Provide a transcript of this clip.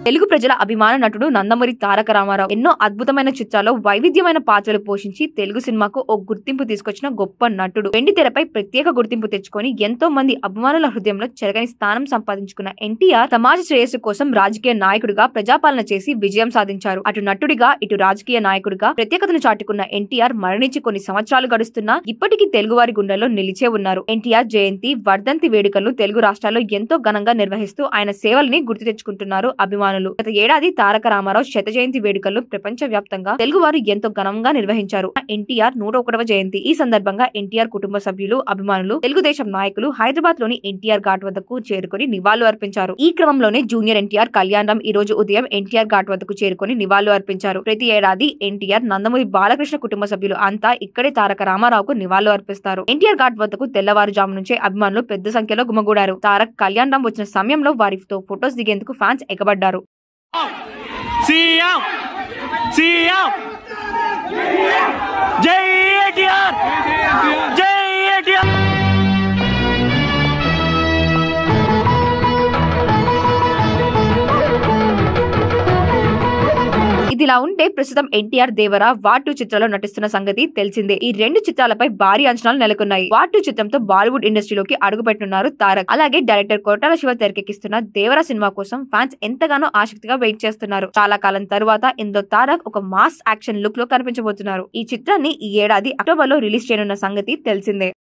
తెలుగు ప్రజల అభిమాన నటుడు నందమూరి తారక రామారావు ఎన్నో అద్భుతమైన చిత్రాల్లో వైవిధ్యమైన పాత్రలు పోషించి తెలుగు సినిమాకు ఓ గుర్తింపు తీసుకొచ్చిన గొప్ప నటుడు. వెండి తెరపై ప్రత్యేక గుర్తింపు తెచ్చుకొని ఎంతో మంది అభిమానుల హృదయంలో చెరగని స్థానం సంపాదించుకున్న ఎన్టీఆర్ సమాజ శ్రేయస్సు కోసం రాజకీయ నాయకుడిగా ప్రజాపాలన చేసి విజయం సాధించారు. అటు నటుడిగా ఇటు రాజకీయ నాయకుడిగా ప్రత్యేకతను చాటుకున్న ఎన్టీఆర్ మరణించి కొన్ని సంవత్సరాలు గడుస్తున్నా ఇప్పటికీ తెలుగువారి గుండెల్లో నిలిచే ఉన్నారు. ఎన్టీఆర్ జయంతి, వర్ధంతి వేడుకలు తెలుగు రాష్ట్రాల్లో ఎంతో ఘనంగా నిర్వహిస్తూ ఆయన సేవల్ని గుర్తు తెచ్చుకుంటున్నారు అభిమానులు. గత ఏడాది తారక రామారావు శత జయంతి వేడుకలు ప్రపంచ వ్యాప్తంగా తెలుగువారు ఎంతో ఘనంగా నిర్వహించారు. ఎన్టీఆర్ 101వ జయంతి ఈ సందర్భంగా ఎన్టీఆర్ కుటుంబ సభ్యులు, అభిమానులు, తెలుగుదేశం నాయకులు హైదరాబాద్ లోని ఎన్టీఆర్ ఘాట్ వద్దకు చేరుకుని నివాళులు అర్పించారు. ఈ క్రమంలోనే జూనియర్ ఎన్టీఆర్ కళ్యాణరామ్ ఈ రోజు ఉదయం ఎన్టీఆర్ ఘాట్ వద్దకు చేరుకుని నివాళులు అర్పించారు. ప్రతి ఏడాది ఎన్టీఆర్, నందమూరి బాలకృష్ణ కుటుంబ సభ్యులు అంతా ఇక్కడే తారక రామారావుకు నివాళులు అర్పిస్తారు. ఎన్టీఆర్ ఘాట్ వద్దకు తెల్లవారుజాము నుంచే అభిమానులు పెద్ద సంఖ్యలో గుమిగూడారు. తారక్, కళ్యాణరామ్ వచ్చిన సమయంలో వారితో ఫొటోస్ దిగేందుకు ఫ్యాన్స్ ఎగబడ్డారు. సీఎం సీఎం జై ఎన్టీఆర్ జై ఎన్టీఆర్. ఇదిలా ఉంటే ప్రస్తుతం ఎన్టీఆర్ దేవర వార్ 2 చిత్రాల్లో నటిస్తున్న సంగతి తెలిసిందే. ఈ 2 చిత్రాలపై భారీ అంచనాలు నెలకొన్నాయి. వార్ 2 చిత్రంతో బాలీవుడ్ ఇండస్ట్రీలోకి అడుగుపెట్టున్నారు తారక్. అలాగే డైరెక్టర్ కొరటాల శివ తెరకెక్కిస్తున్న దేవర సినిమా కోసం ఫ్యాన్స్ ఎంతగానో ఆసక్తిగా వెయిట్ చేస్తున్నారు. చాలా కాలం తరువాత ఇందులో తారక్ ఒక మాస్ యాక్షన్ లుక్ లో కనిపించబోతున్నారు. ఈ చిత్రాన్ని ఈ ఏడాది అక్టోబర్ లో రిలీజ్ చేయనున్న సంగతి తెలిసిందే.